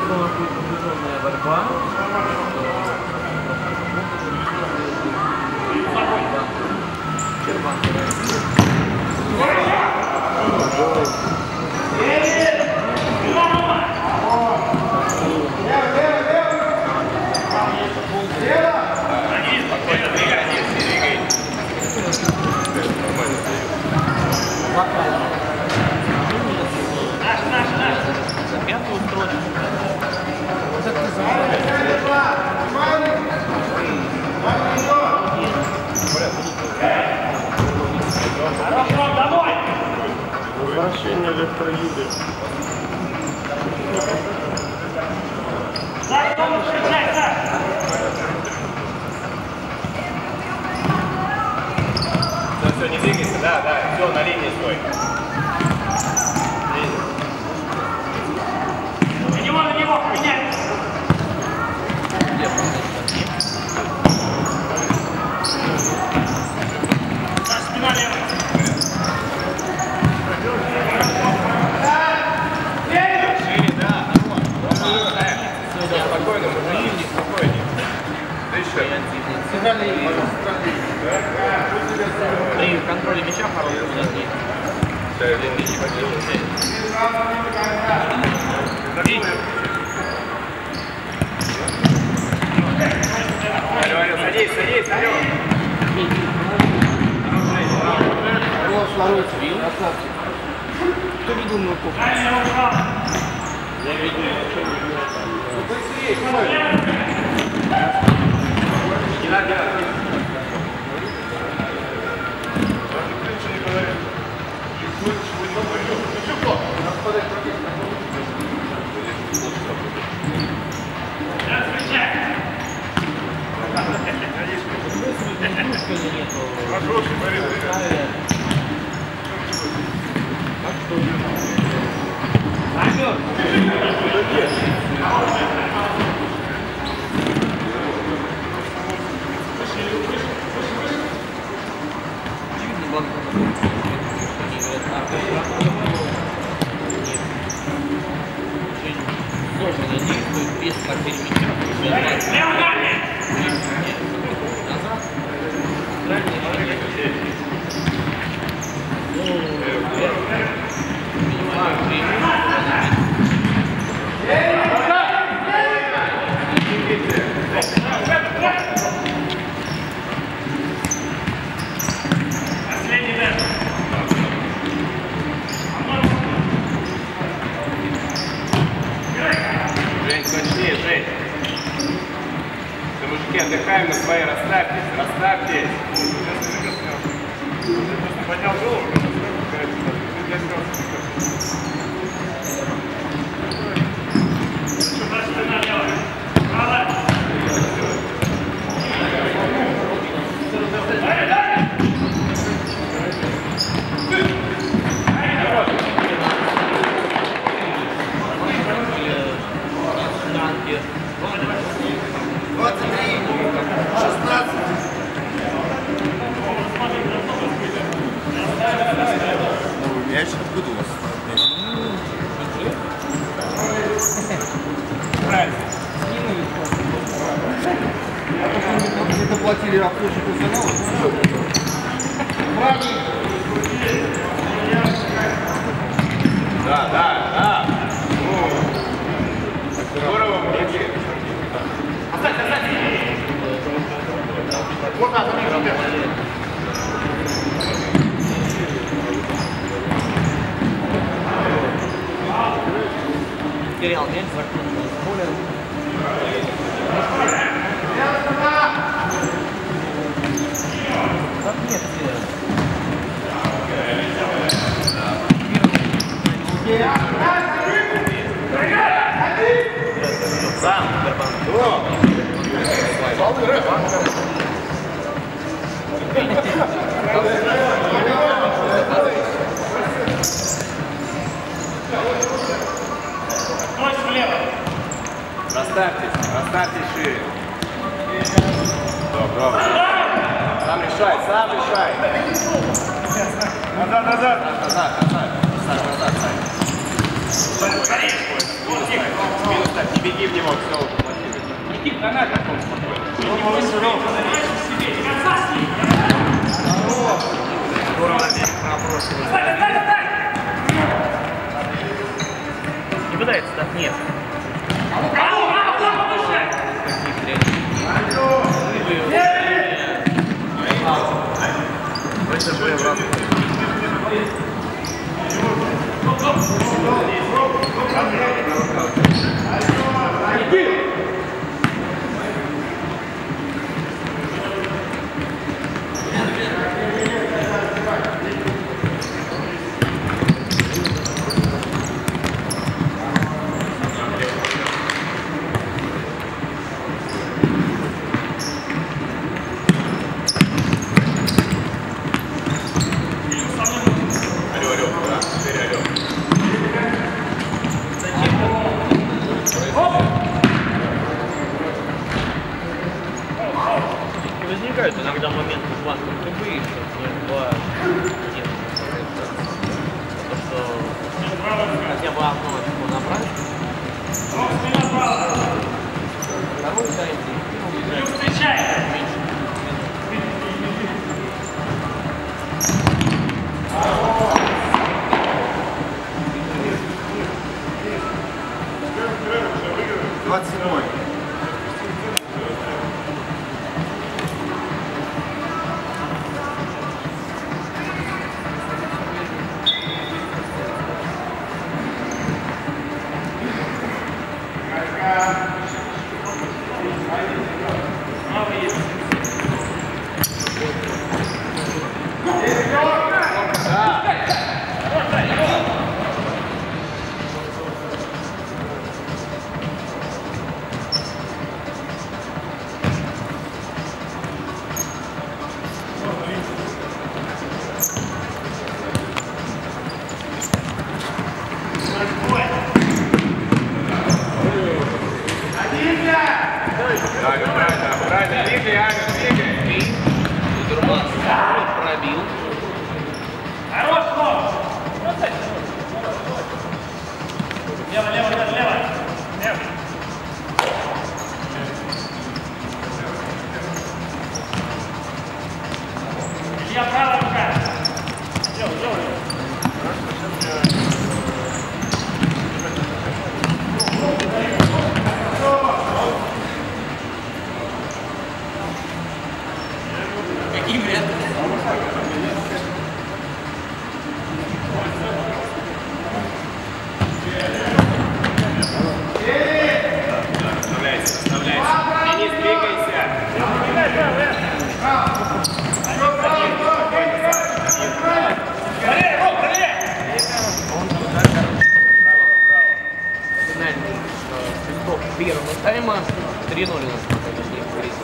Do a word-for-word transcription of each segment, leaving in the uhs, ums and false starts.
была напряженная борьба. Пятую строчку. Хорошо, домой! Возвращение электроюги. Саш, дома встречай, Саш! Да, все, не двигайся, да, да, все, на линии стой. На него, на него, меняй! Саш, спина левая. Шире, да, вот. Все, спокойно, мужики, спокойнее. Дыши. При контроле мяча хороший ударник. Алло, алло, садись, садись, алло. Красавчик. Кто видел мою кухню? Я видел, что не видел. Быстрее, стой. Не надо, не надо. Хороший борец. Сложно действует без потери мяча. Назад. Понимаю, преимущество. Последний дэш. Жень, точнее, Жень. Все, мужики, отдыхаем на свои, расслабьтесь, расслабьтесь. Просто поднял голову, для слез. Спина левая. Правая. двадцать три, шестнадцать. Мяч откуда у вас? Не доплатили обслуживать персонала? Да, да, да. Здорово, мужики. Оставь, оставь! Вот так, вот так. Терял мяч, закрутил с поля. Как нет, Сам. О! Ночь влево. Расставьтесь, расставьтесь шире. Добро. Сам решай, сам решай. Назад, назад. Назад, назад. Саш, назад, Саш. Минус так, не беги в него, все уже. Иди в канат, как он спокойно. Не пытается, да? Нет. Возникают иногда моменты в банках любые, что два один. То, что хотя бы одно очко набрать. Второй тайм меньше. двадцать седьмой. Правильно, правильно, правильно. Двигай, Аня, двигай. Дурман пробил. Хорош, Лов! Лево, лево, лево, лево. Лево. Илья, правая рука. Делай, делай. Какие варианты? Оставляйся, оставляйся. Денис, двигайся. Скорее, Ром, скорее! Финальный свисток первого тайма. три ноль у нас пока, точнее говорится.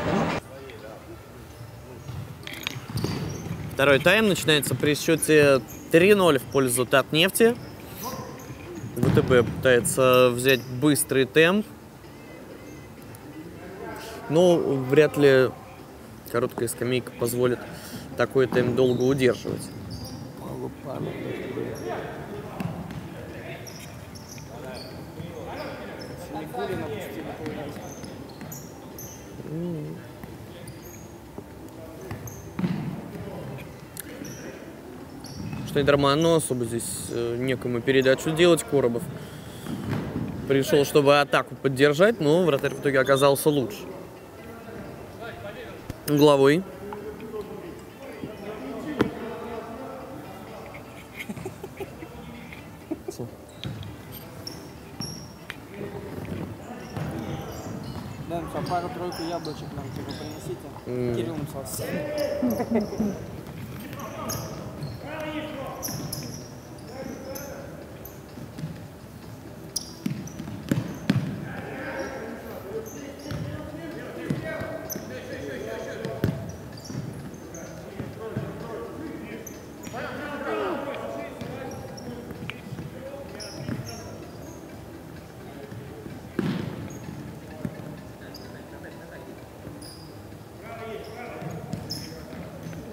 Второй тайм начинается при счете три ноль в пользу Татнефти. ВТБ пытается взять быстрый темп. Но вряд ли короткая скамейка позволит такой темп долго удерживать. Шнейдерману особо здесь э, некому передачу делать. Коробов пришел, чтобы атаку поддержать, но вратарь в итоге оказался лучше. Угловой. Да, ну, пару-тройку яблочек нам типа принесите. Mm. Кирилл написал.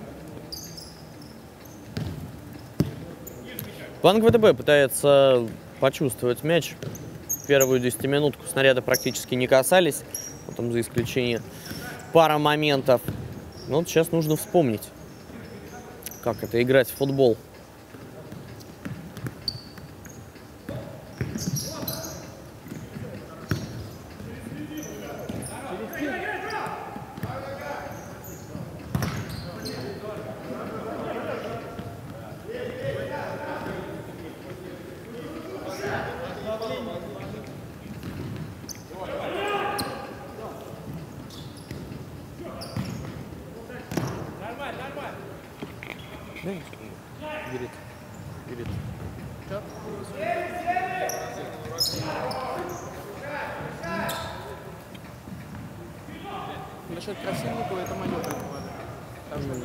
Банк ВТБ пытается почувствовать мяч. Первую десятиминутку снаряды практически не касались, потом за исключением пара моментов. Но вот сейчас нужно вспомнить, как это играть в футбол. Берет. Берет. Насчет красивого, это мое предположение. Там что, Денис,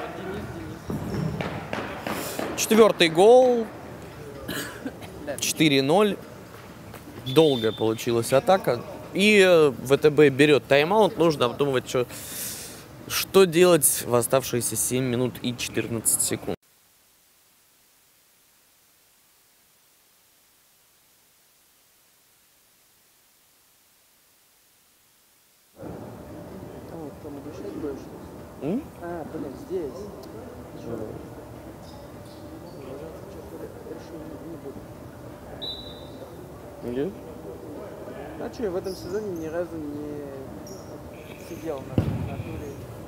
Денис. Четвертый гол. четыре ноль. Долгая получилась атака. И ВТБ берет тайм-аут. Нужно обдумывать, что, что делать в оставшиеся семь минут и четырнадцать секунд. М? А, блин, здесь. Или? А что, я в этом сезоне ни разу не сидел на натуре.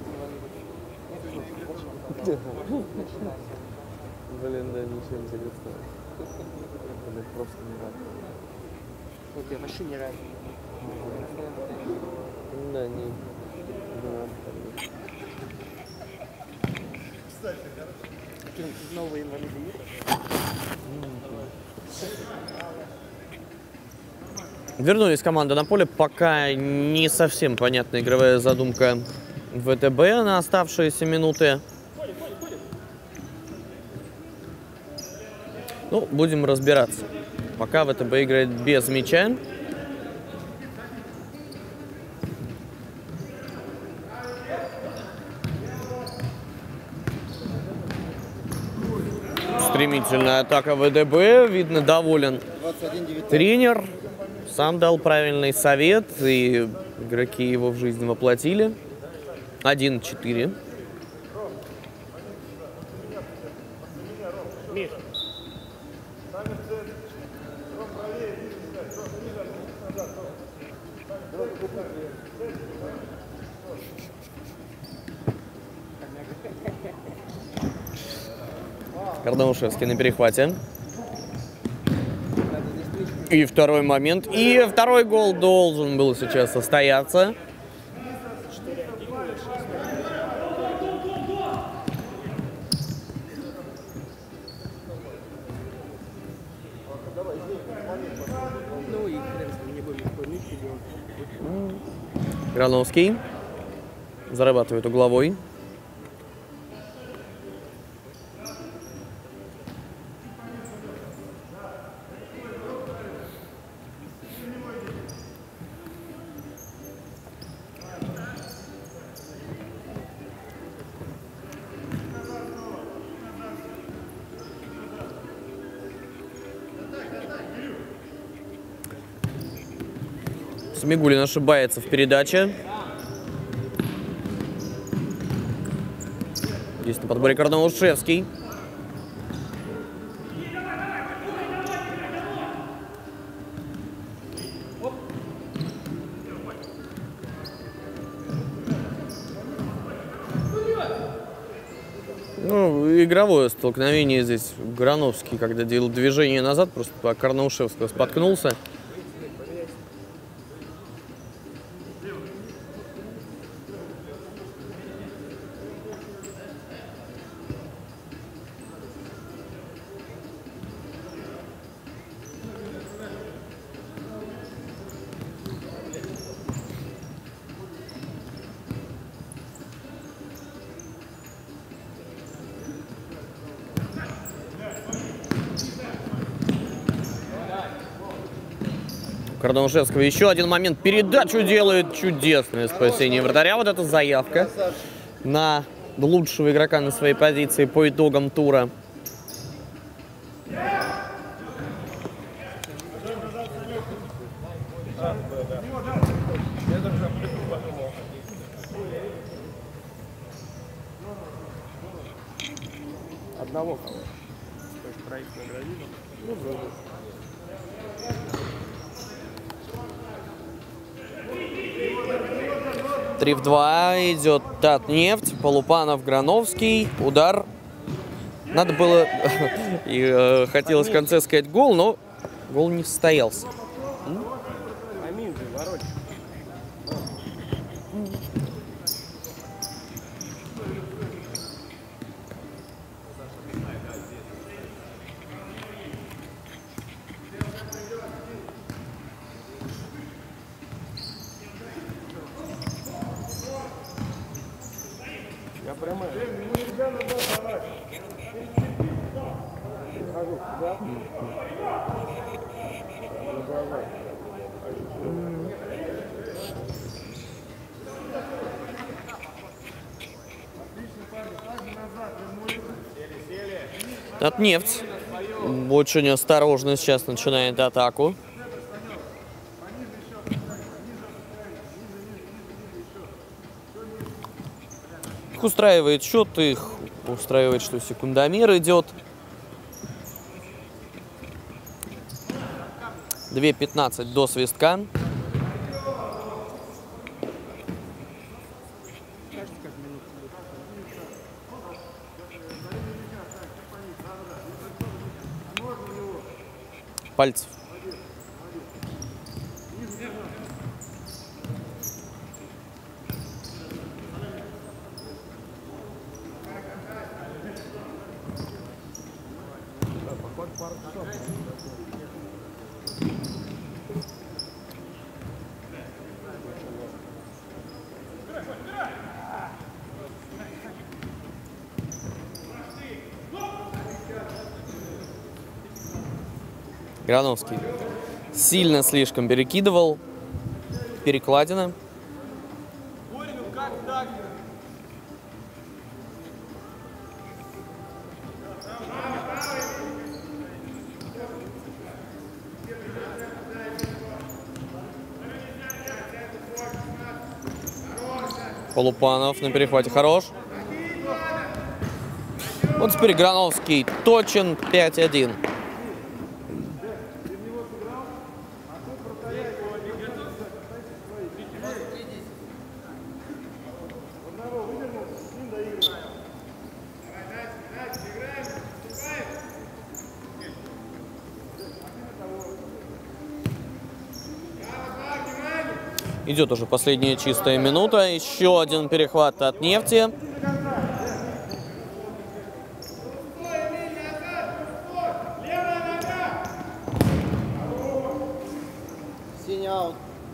Блин, да, ничего интересного. Просто не рад. Вот я вообще ни разу. Да, не. Новые инвалиды есть? Вернулись команда на поле. Пока не совсем понятна игровая задумка ВТБ на оставшиеся минуты. Ну, будем разбираться. Пока ВТБ играет без мяча. Стремительная атака ВТБ. Видно, доволен тренер. Сам дал правильный совет, и игроки его в жизни воплотили. один четыре. Карнаушевский на перехвате. И второй момент. И второй гол должен был сейчас состояться. Ну и хрен с ним, не будем такой ничего делать. Грановский зарабатывает угловой. Смигулин ошибается в передаче. Здесь на подборе Карнаушевский. Ну, игровое столкновение здесь. Грановский, когда делал движение назад, просто по Карнаушевского споткнулся. Карнаушевского еще один момент. Передачу делает. Чудесное спасение вратаря. Вот эта заявка на лучшего игрока на своей позиции по итогам тура. Одного кого? То есть троих наградили? Ну, вроде. три в два идет Татнефть, Полупанов, Грановский, удар. Надо было, и э, хотелось в конце сказать гол, но гол не состоялся. Амин же, ворочай. Я прямо... Хожу сюда. Татнефть очень осторожно сейчас начинает атаку. Их устраивает счет, их устраивает, что секундомер идет. две пятнадцать до свистка. Пальцев. Грановский сильно слишком перекидывал. Перекладина. Полупанов на перехвате хорош. Вот теперь Грановский точен. Пять один. Идет уже последняя чистая минута. Еще один перехват от Нефти. Синий аут.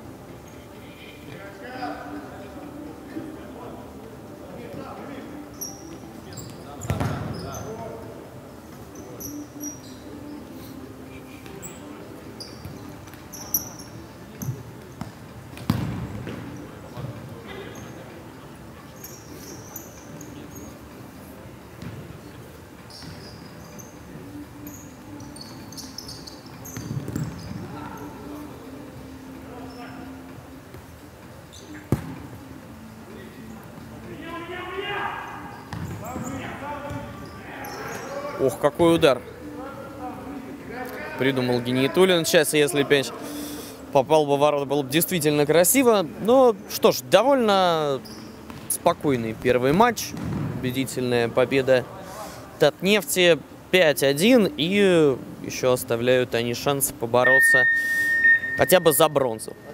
Ох, какой удар. Придумал Гинеятуллин. Сейчас, если мяч попал бы в ворота, было бы действительно красиво. Но что ж, довольно спокойный первый матч. Убедительная победа Татнефти. пять один. И еще оставляют они шанс побороться хотя бы за бронзу.